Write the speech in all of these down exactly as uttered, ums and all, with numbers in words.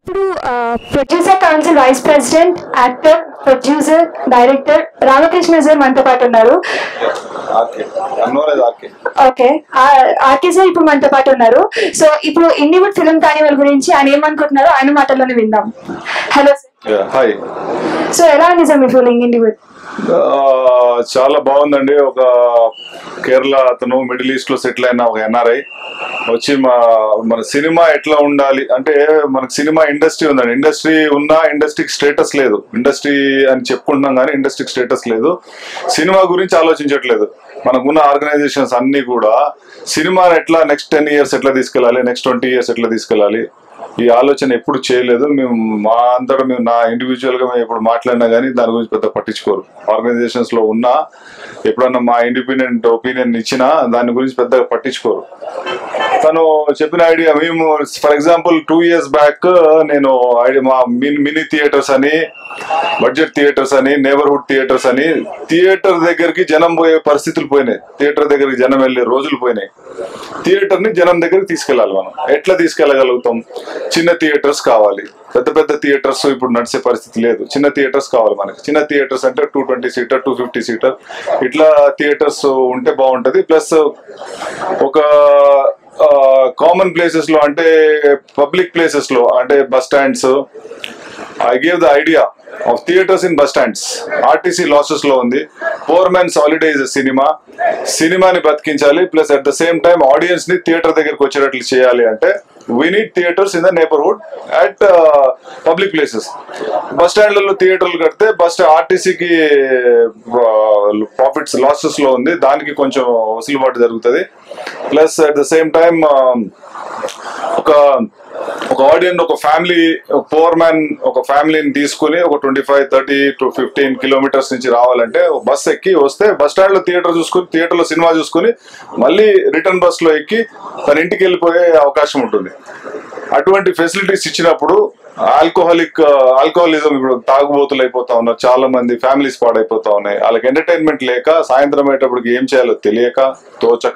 ఇప్పుడు producer council vice president, actor, producer, director Ramakrishna sir మనతో పాటు ఉన్నారు. ఓకే, ఆర్కే సార్ ఇప్పుడు మనతో పాటు ఉన్నారు. సో ఇప్పుడు ఇండివుడ్ ఫిల్మ్ కార్నివల్ గురించి ఆయన ఏమనుకుంటున్నారో ఆయన మాటల్లోనే విందాం. Hello sir. హాయ్. సో ఎలా ఉంది సార్ మీ ఫీలింగ్ ఇండివుడ్? చాలా బాగుందండి. ఒక కేరళ అతను మిడిల్ ఈస్ట్ లో సెటిల్ అయిన ఒక ఎన్ఆర్ఐ వచ్చి మా మన సినిమా ఎట్లా ఉండాలి అంటే, మనకు సినిమా ఇండస్ట్రీ ఉందండి. ఇండస్ట్రీ ఉన్నా ఇండస్ట్రీకి స్టేటస్ లేదు. ఇండస్ట్రీ అని చెప్పుకుంటున్నాం కానీ ఇండస్ట్రీకి స్టేటస్ లేదు. సినిమా గురించి ఆలోచించట్లేదు. మనకున్న ఆర్గనైజేషన్స్ అన్ని కూడా సినిమాని ఎట్లా నెక్స్ట్ టెన్ ఇయర్స్ ఎట్లా తీసుకెళ్ళాలి, నెక్స్ట్ ట్వంటీ ఇయర్స్ ఎట్లా తీసుకెళ్ళాలి, ఈ ఆలోచన ఎప్పుడు చేయలేదు. మేము మా అంతటా మేము నా ఇండివిజువల్ గా మేము ఎప్పుడు మాట్లాడినా కానీ దాని గురించి పెద్ద పట్టించుకోరు. ఆర్గనైజేషన్స్ లో ఉన్నా ఎప్పుడన్నా మా ఇండిపెండెంట్ ఒపీనియన్ ఇచ్చినా దాని గురించి పెద్దగా పట్టించుకోరు. తను చెప్పిన ఐడియా, మేము for example two years back నేను ఐడియా మా మినీ థియేటర్స్ అని, బడ్జెట్ థియేటర్స్ అని, నేబర్హుడ్ థియేటర్స్ అని, థియేటర్ దగ్గరికి జనం పోయే పరిస్థితులు పోయినాయి. థియేటర్ దగ్గరికి జనం వెళ్ళే రోజులు పోయినాయి. థియేటర్ ని జనం దగ్గరికి తీసుకెళ్ళాలి. మనం ఎట్లా తీసుకెళ్ళగలుగుతాం? చిన్న థియేటర్స్ కావాలి. పెద్ద పెద్ద థియేటర్స్ ఇప్పుడు నడిచే పరిస్థితి లేదు. చిన్న థియేటర్స్ కావాలి మనకి. చిన్న థియేటర్స్ అంటే two twenty seater two fifty seater ఇట్లా థియేటర్స్ ఉంటే బాగుంటది. ప్లస్ ఒక కామన్ ప్లేసెస్ లో అంటే పబ్లిక్ ప్లేసెస్ లో అంటే bus stands, I gave the idea of theatres in bus stands. RTC losses లో ఉంది. Poor man's holiday is cinema. సినిమాని బతికించాలి. Plus at the same time audience ని థియేటర్ దగ్గరికి వచ్చేటట్లు చేయాలి. అంటే we need theatres in the neighbourhood at public places. Bus స్టాండ్లలో థియేటర్లు కడితే బస్ ఆర్టీసీకి ప్రాఫిట్స్ లాసెస్ లో ఉంది. దానికి కొంచెం వసూలుబాటు జరుగుతుంది. Plus at the same time ఒక ఒక ఆడియన్స్, ఒక ఫ్యామిలీ, పవర్ మ్యాన్ ఒక ఫ్యామిలీని తీసుకుని ఒక twenty five thirty to fifteen kilometres నుంచి రావాలంటే బస్ ఎక్కి వస్తే బస్ స్టాండ్ లో థియేటర్ చూసుకుని థియేటర్ లో సినిమా చూసుకుని మళ్ళీ రిటర్న్ బస్ లో ఎక్కి తన ఇంటికి వెళ్ళిపోయే అవకాశం ఉంటుంది. అటువంటి ఫెసిలిటీస్ ఇచ్చినప్పుడు ఆల్కహాలిక్ ఆల్కహాలిజం ఇప్పుడు తాగుబోతులు అయిపోతా ఉన్నారు. చాలా మంది ఫ్యామిలీస్ పాడైపోతా ఉన్నాయి. వాళ్ళకి ఎంటర్టైన్మెంట్ లేక సాయంత్రం అయ్యేటప్పటికి ఏం చేయాలో తెలియక, తోచక,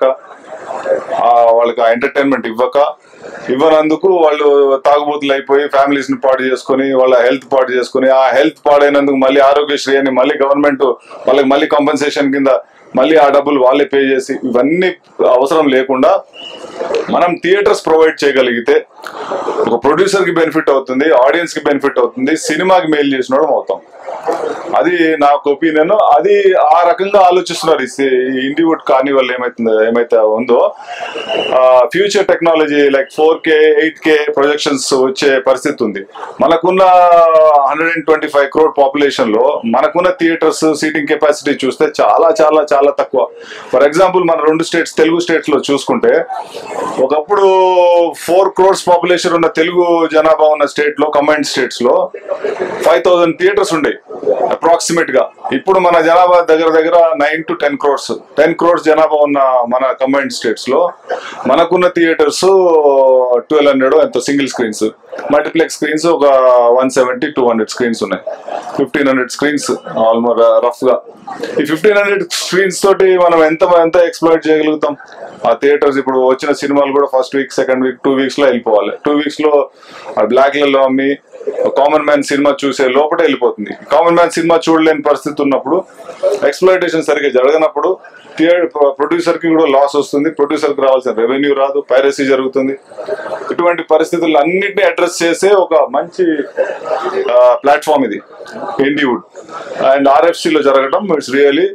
వాళ్ళకి ఆ ఎంటర్టైన్మెంట్ ఇవ్వక ఇవ్వనందుకు వాళ్ళు తాగుబోతులు అయిపోయి ఫ్యామిలీస్ ని పాడు చేసుకుని వాళ్ళ హెల్త్ పాడు చేసుకుని, ఆ హెల్త్ పాడైనందుకు మళ్ళీ ఆరోగ్యశ్రీ అని మళ్ళీ గవర్నమెంట్ వాళ్ళకి మళ్ళీ కాంపెన్సేషన్ కింద మళ్ళీ ఆ డబ్బులు వాళ్ళే పే చేసి, ఇవన్నీ అవసరం లేకుండా మనం థియేటర్స్ ప్రొవైడ్ చేయగలిగితే ఒక ప్రొడ్యూసర్ కి బెనిఫిట్ అవుతుంది, ఆడియన్స్ కి బెనిఫిట్ అవుతుంది, సినిమాకి మెయిల్ చేసిన అవుతాం. అది నాకు ఒపీనియన్. అది ఆ రకంగా ఆలోచిస్తున్నారు. ఇండివుడ్ కార్నివల్ ఏమైతుందో ఏమైతే ఉందో future technology like four K eight K projections వచ్చే పరిస్థితి ఉంది. మనకున్న hundred and twenty five crore population లో మనకున్న థియేటర్స్ సీటింగ్ కెపాసిటీ చూస్తే చాలా చాలా చాలా తక్కువ. ఫర్ ఎగ్జాంపుల్ మన రెండు స్టేట్స్, తెలుగు స్టేట్స్ లో చూసుకుంటే ఒకప్పుడు ఫోర్ క్రోడ్స్ పాపులేషన్ ఉన్న తెలుగు జనాభా ఉన్న స్టేట్ లో, కంబైన్డ్ స్టేట్స్ లో ఫైవ్ థౌసండ్ థియేటర్స్ ఉండేవి అప్రాక్సిమేట్ గా. ఇప్పుడు మన జనాభా దగ్గర దగ్గర nine to ten crores ten crores జనాభా ఉన్న మన కంబైన్డ్ స్టేట్స్ లో మనకున్న థియేటర్స్ ట్వెల్వ్ హండ్రెడ్ ఎంతో సింగిల్ స్క్రీన్స్. మల్టీప్లెక్స్ స్క్రీన్స్ ఒక one seventy two hundred screens ఉన్నాయి. Fifteen hundred screens almost rough గా. ఈ ఫిఫ్టీన్ హండ్రెడ్ స్క్రీన్స్ తోటి మనం ఎంత ఎంత ఎక్స్ప్లాయిట్ చేయగలుగుతాం ఆ థియేటర్స్? ఇప్పుడు వచ్చిన సినిమాలు కూడా first week, second week, two weeks లో వెళ్ళిపోవాలి. టూ వీక్స్ లో బ్లాక్లలో అమ్మి కామన్ మ్యాన్ సినిమా చూసే లోపల వెళ్ళిపోతుంది. కామన్ మ్యాన్ సినిమా చూడలేని పరిస్థితి ఉన్నప్పుడు, ఎక్స్ప్లాయిటేషన్ సరిగ్గా జరగనప్పుడు ప్రొడ్యూసర్ కి కూడా లాస్ వస్తుంది. ప్రొడ్యూసర్ కి రావాల్సిన రెవెన్యూ రాదు, పైరసీ జరుగుతుంది. ఇటువంటి పరిస్థితులు అన్నింటినీ అడ్రస్ చేసే ఒక మంచి ప్లాట్ఫామ్ ఇది ఇండివుడ్. అండ్ ఆర్ఎఫ్సి లో జరగడం it's really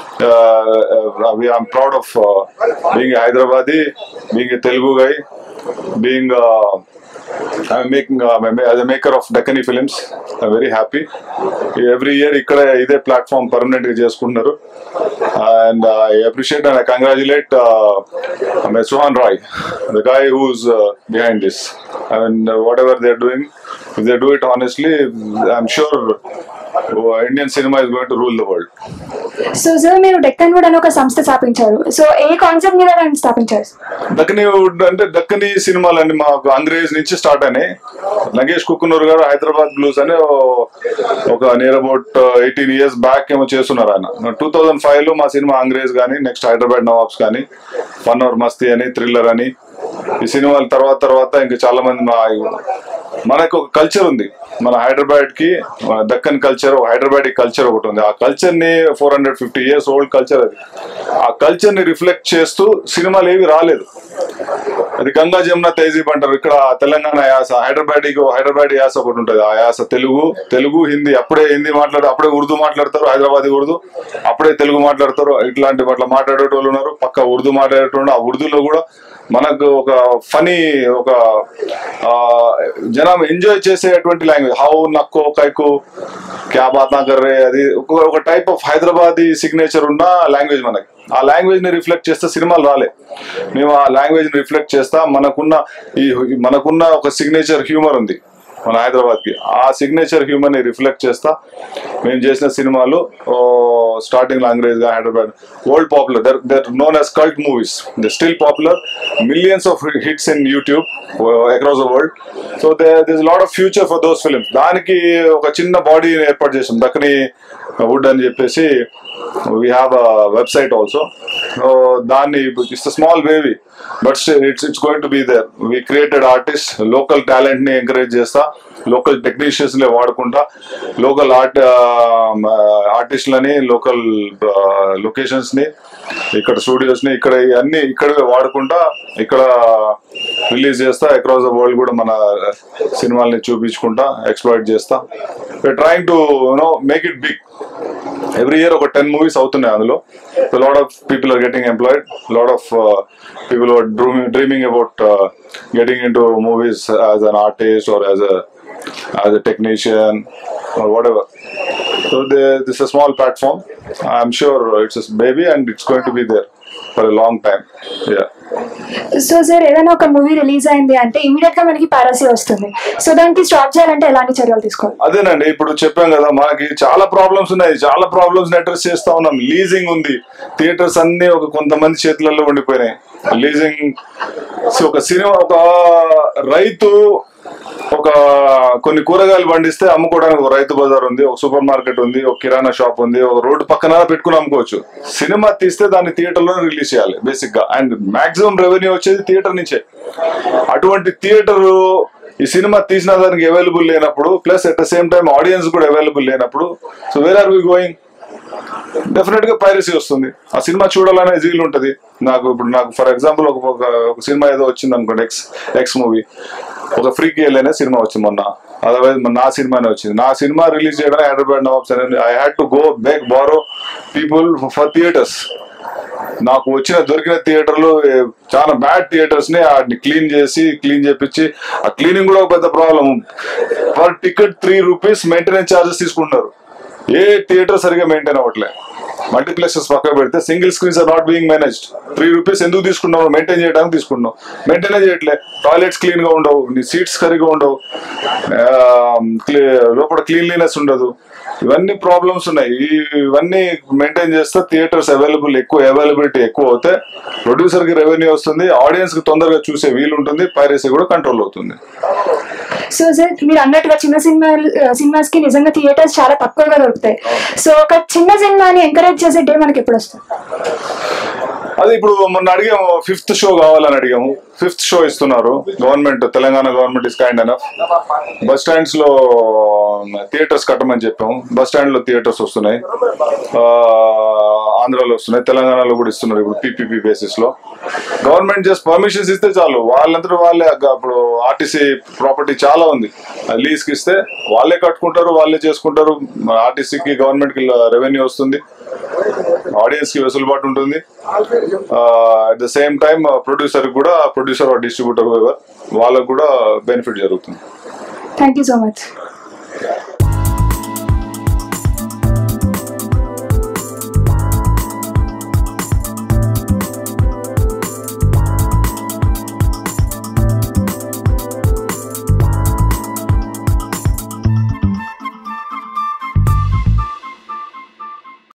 I'm proud of being Hyderabadi, being Telugu guy, being I'm making uh, as a maker of Deccani Films. I'm very happy. Every year ikkada ide platform permanent ga chestunnaru, and uh, I appreciate and I congratulate uh, Suhan Roy, the guy who's uh, behind this. And uh, whatever they're doing, if they do it honestly, I'm sure Indian cinema is going to rule the world. So sir మీరు Deccan would అని ఒక సంస్థ స్థాపించారు. So ఏ concept మీద స్థాపించారు? డక్కనీ would అంటే డక్కనీ సినిమాలు అండి. మాకు అంగ్రేజ్ నుంచి స్టార్ట్ అయినాయి. నగేష్ కుక్కునూరు గారు హైదరాబాద్ బ్లూస్ అని ఒక near about eighteen years back ఏమో చేస్తున్నారు ఆయన. టూ థౌజండ్ ఫైవ్ లో మా సినిమా అంగ్రేజ్ కానీ, నెక్స్ట్ హైదరాబాద్ నవాబ్స్ కానీ, ఫన్ అవర్ మస్తీ అని, థ్రిల్లర్ అని, ఈ సినిమాల తర్వాత తర్వాత ఇంకా చాలా మంది మా మనకు ఒక కల్చర్ ఉంది, మన హైదరాబాద్ కి దక్కన్ కల్చర్, హైదరాబాద్ కల్చర్ ఒకటి ఉంది. ఆ కల్చర్ ని four hundred fifty years old culture అది. ఆ కల్చర్ ని రిఫ్లెక్ట్ చేస్తూ సినిమాలు ఏవి రాలేదు. అది గంగా జమున తహజీబ్ అంటారు. ఇక్కడ తెలంగాణ యాస, హైదరాబాద్ హైదరాబాద్ యాస ఒకటి ఉంటుంది. ఆ యాస తెలుగు, తెలుగు హిందీ, అప్పుడే హిందీ మాట్లాడు, అప్పుడే ఉర్దూ మాట్లాడతారు, హైదరాబాదీ ఉర్దూ, అప్పుడే తెలుగు మాట్లాడతారు. ఇట్లాంటి అట్లా మాట్లాడేటోళ్ళు ఉన్నారు, పక్క ఉర్దూ మాట్లాడేటోళ్ళు. ఆ ఉర్దూలో కూడా మనకు ఒక ఫనీ, ఒక జనం ఎంజాయ్ చేసేటువంటి లాంగ్వేజ్. హౌ నక్కో కైకో క్యా బాత్ నా కర్ రే, అది ఒక టైప్ ఆఫ్ హైదరాబాదీ సిగ్నేచర్ ఉన్న లాంగ్వేజ్ మనకి. ఆ లాంగ్వేజ్ ని రిఫ్లెక్ట్ చేస్తే సినిమాలు రాలే. మేము ఆ లాంగ్వేజ్ ని రిఫ్లెక్ట్ చేస్తా, మనకున్న ఈ మనకున్న ఒక సిగ్నేచర్ హ్యూమర్ ఉంది మన హైదరాబాద్ కి. ఆ సిగ్నేచర్ హ్యూమర్ ని రిఫ్లెక్ట్ చేస్తా మేము చేసిన సినిమాలు స్టార్టింగ్ లో అంగ్రేజ్ గా Hyderabad world popular, they're they're known as cult movies, they still popular, millions of hits in YouTube across the world. So there is lot of future for those films. దానికి ఒక చిన్న బాడీ ఏర్పాటు చేసాం, దక్కని వుడ్ అని చెప్పేసి. we have a website also. So dani, it's a small baby, but still it's it's going to be there. We created artists, local talent ni encourage chesta, local technicians ni vadukunta, local art artists lani, local uh, locations ni, ikkada studios ni ikkada anni ikkada vadukunta ikkada release chesta, across the world kuda mana సినిమాల్ని చూపించుకుంటా exploit చేస్తా. we're trying to, you know, make it big. Every year over ten movies అవుతున్నాయి అందులో. A lot of people are getting employed, a lot of uh, people are dreaming, dreaming about uh, getting into movies as an artist or as a as a technician or whatever. So they, this is a small platform. I'm sure it's a baby and it's going to be there for a long time. Yeah. So sir, ఏదైనా ఒక movie release అయింది అంటే immediate గా మనకి piracy వస్తుంది. So దానికి stop చేయాలంటే ఎలాంటి చర్యలు తీసుకోవాలి? అదేనండి, ఇప్పుడు చెప్పాం కదా, మనకి చాలా ప్రాబ్లమ్స్ ఉన్నాయి, చాలా ప్రాబ్లమ్స్ అడ్రస్ చేస్తా ఉన్నాం. లీజింగ్ ఉంది, థియేటర్స్ అన్ని ఒక కొంతమంది చేతులలో ఉండిపోయినాయి. లీజింగ్ ఒక సినిమా, ఒక రైతు ఒక కొన్ని కూరగాయలు పండిస్తే అమ్ముకోవడానికి ఒక రైతు బజార్ ఉంది, ఒక సూపర్ మార్కెట్ ఉంది, ఒక కిరాణా షాప్ ఉంది, ఒక రోడ్డు పక్కన పెట్టుకుని అమ్ముకోవచ్చు. సినిమా తీస్తే దాన్ని థియేటర్ లోనే రిలీజ్ చేయాలి బేసిక్ గా, అండ్ మాక్సిమం రెవెన్యూ వచ్చేది థియేటర్ నుంచే. అటువంటి థియేటర్ ఈ సినిమా తీసిన దానికి అవైలబుల్ లేనప్పుడు, plus at the same time audience కూడా అవైలబుల్ లేనప్పుడు, so where are we going? Definite గా పైరసీ వస్తుంది. ఆ సినిమా చూడాలనే జీల్ ఉంటది నాకు. ఇప్పుడు నాకు ఫర్ ఎగ్జాంపుల్ ఒక ఒక సినిమా ఏదో వచ్చింది అనుకోండి, ఎక్స్ ఎక్స్ మూవీ, ఒక ఫ్రీకి వెళ్ళనే సినిమా వచ్చింది మొన్న, అదర్వైజ్ నా సినిమానే వచ్చింది. నా సినిమా రిలీజ్ చేయడానికి హైదరాబాద్ నవాబ్స్ అని I had to go beg borrow people for theatres. నాకు వచ్చిన దొరికిన థియేటర్లు చాలా బ్యాడ్ థియేటర్స్ ని వాటిని క్లీన్ చేసి క్లీన్ చేపించి, ఆ క్లీనింగ్ కూడా ఒక పెద్ద problem. Per ticket three rupees maintenance charges తీసుకుంటారు. ఏ థియేటర్ సరిగా మెయింటైన్ అవ్వట్లే. మల్టీప్లెక్సెస్ పక్క పెడితే single screens are not being managed. Three rupees ఎందుకు తీసుకున్నావు? మెయింటైన్ చేయడానికి తీసుకున్నావు, మెయింటైన్ చేయట్లే. టాయిలెట్స్ క్లీన్ గా ఉండవు, నీ సీట్స్ సరిగా ఉండవు, లోపల క్లీన్లీనెస్ ఉండదు. ఇవన్నీ ప్రాబ్లమ్స్ ఉన్నాయి. ఇవన్నీ మెయింటైన్ చేస్తే థియేటర్స్ అవైలబుల్ ఎక్కువ అవైలబిలిటీ ఎక్కువ అవుతే ప్రొడ్యూసర్ కి రెవెన్యూ వస్తుంది, ఆడియన్స్ కి తొందరగా చూసే వీలు ఉంటుంది, పైరసీ కూడా కంట్రోల్ అవుతుంది. సో సార్, మీరు అన్నట్టుగా చిన్న సినిమా సినిమాస్ కి నిజంగా థియేటర్స్ చాలా తక్కువగా దొరుకుతాయి. సో ఒక చిన్న సినిమాని ఎంకరేజ్ చేసే డే మనకి ఎప్పుడు వస్తుంది? అది ఇప్పుడు మొన్న అడిగాము, ఫిఫ్త్ షో కావాలని అడిగాము. ఫిఫ్త్ షో ఇస్తున్నారు government, Telangana government is kind enough. Bus stands లో థియేటర్స్ కట్టమని చెప్పాము. బస్ స్టాండ్ లో థియేటర్స్ వస్తున్నాయి, ఆంధ్రాలో వస్తున్నాయి, తెలంగాణలో కూడా ఇస్తున్నారు ఇప్పుడు పీపీపీ బేసిస్ లో. గవర్నమెంట్ జస్ట్ పర్మిషన్స్ ఇస్తే చాలు, వాళ్ళంతా వాళ్ళే. ఇప్పుడు ఆర్టీసీ ప్రాపర్టీ చాలా ఉంది, లీజ్ కి ఇస్తే వాళ్ళే కట్టుకుంటారు, వాళ్ళే చేసుకుంటారు. ఆర్టీసీకి గవర్నమెంట్ కి రెవెన్యూ వస్తుంది, ఆడియన్స్ కి వెసులుబాటు ఉంటుంది. At the same time producer కూడా, ప్రొడ్యూసర్ డిస్ట్రిబ్యూటర్ వాళ్ళకు కూడా బెనిఫిట్ జరుగుతుంది. Thank you so much.